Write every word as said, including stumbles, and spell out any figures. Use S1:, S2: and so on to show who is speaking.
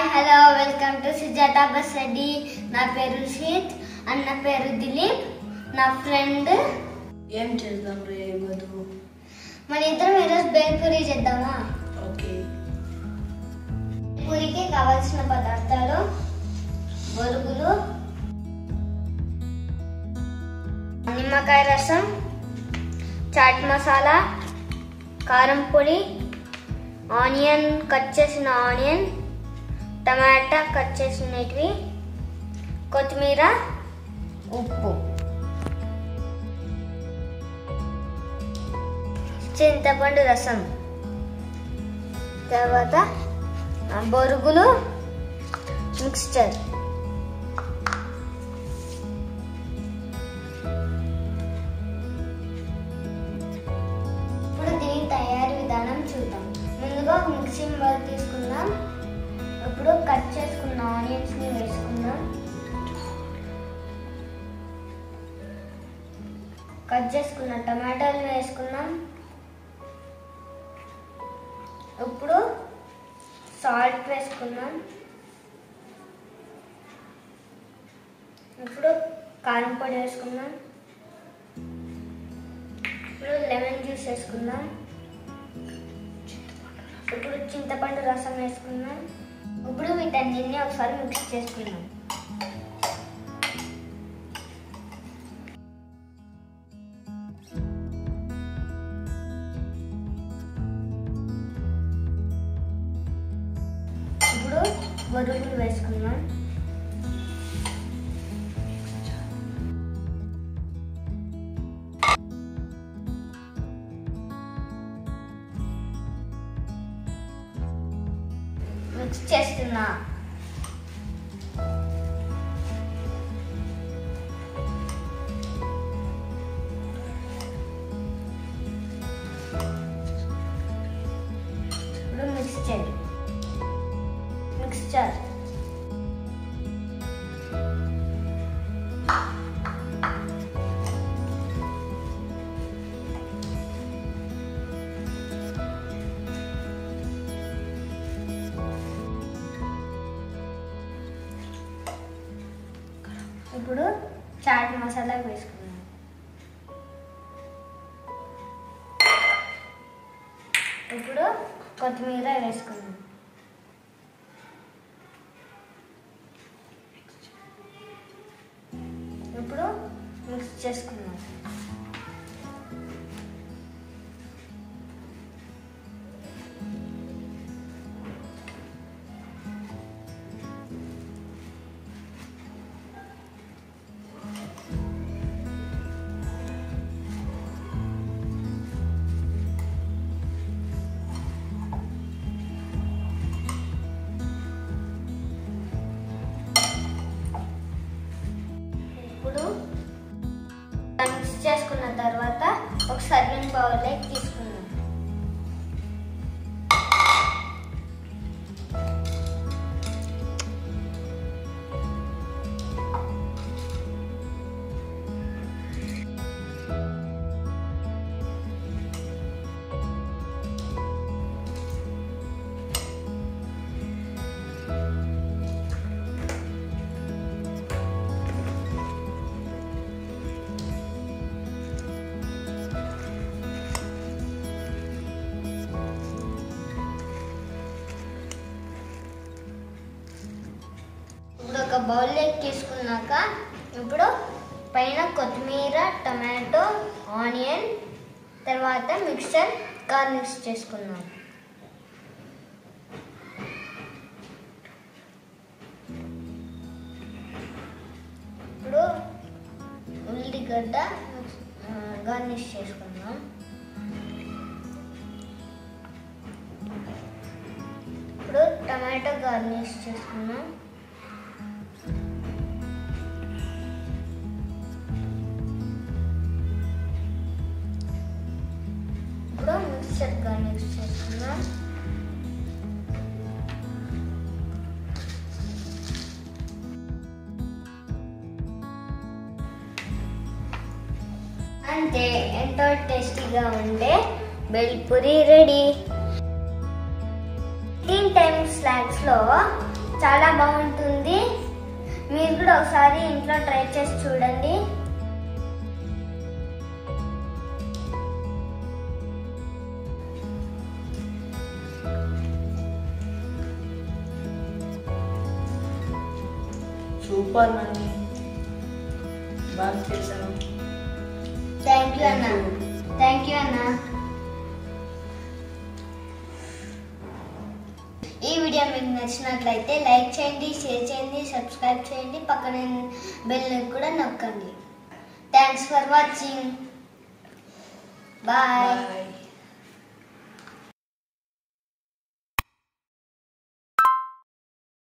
S1: Hello welcome to Sujatha బస్సడి. నా పేరు షీత్, అన్న పేరు దిలీప్, నా ఫ్రెండ్.
S2: ఏం చేద్దాం రే మధు?
S1: మన ఇద్దరం ఈరోజు బేల్పూరి చేద్దామా?
S2: ఓకే.
S1: పూరికి కావాల్సిన పదార్థాలు: బొరుగులు, నిమ్మకాయ రసం, చాట్ మసాలా, కారం పొడి, ఆనియన్ కట్ చేసిన ఆనియన్, టమాటా కట్ చేసినవి, కొత్తిమీర, ఉప్పు, చింతపండు రసం, తర్వాత బొరుగులు మిక్స్చర్. ఇప్పుడు దీని తయారీ విధానం చూద్దాం. ముందుగా మిక్సింగ్ బౌల్ తీసుకుందాం. ఇప్పుడు కట్ చేసుకున్న ఆనియన్స్ ని వేసుకుందాం. కట్ చేసుకున్న టమాటాలు వేసుకుందాం. ఇప్పుడు సాల్ట్ వేసుకుందాం. ఇప్పుడు కారం పొడి వేసుకుందాం. ఇప్పుడు లెమన్ జ్యూస్ వేసుకుందాం. ఇప్పుడు చింతపండు రసం వేసుకుందాం. ఇప్పుడు వీటన్నిటిని ఒకసారి మిక్స్ చేసుకుందాం. ఇప్పుడు బొరుగులు వేసుకుందాం. మిక్స్ చేస్తున్నా. ఇప్పుడు మిక్స్చర్ మిక్స్చర్ ఇప్పుడు చాట్ మసాలా వేసుకున్నాం. ఇప్పుడు కొత్తిమీర వేసుకున్నాం. ఇప్పుడు మిక్స్ చేసుకున్నాం. ఇప్పుడు మిక్స్ చేసుకున్న తర్వాత ఒక సర్వింగ్ బౌల్లోకి తీసుకుందాం. ఇప్పుడు ఒక బౌల్లోకి తీసుకున్నాక ఇప్పుడు పైన కొత్తిమీర, టమాటో, ఆనియన్, తర్వాత మిక్సర్ గార్నిష్ చేసుకున్నాం. ఇప్పుడు ఉల్లిగడ్డ గార్నిష్ చేసుకున్నాం. ఇప్పుడు టమాటో గార్నిష్ చేసుకున్నాం. ఇప్పుడు మిక్సర్ గార్నిష్ చేసుకున్నాం. అంతే, ఎంతో టేస్టీగా ఉండే bhelpuri ready. Teen time snacks లో చాలా బాగుంటుంది. మీరు కూడా ఒకసారి ఇంట్లో ట్రై చేసి చూడండి.
S2: సూపర్ నాని, బాగా చేశాను.
S1: థ్యాంక్ యూ అన్న. థ్యాంక్ యూ అన్న. ఈ వీడియో మీకు నచ్చినట్లయితే లైక్ చేయండి, షేర్ చేయండి, సబ్స్క్రైబ్ చేయండి, పక్కన బెల్ కూడా నొక్కండి. Thanks for watching. Bye.
S2: Bye.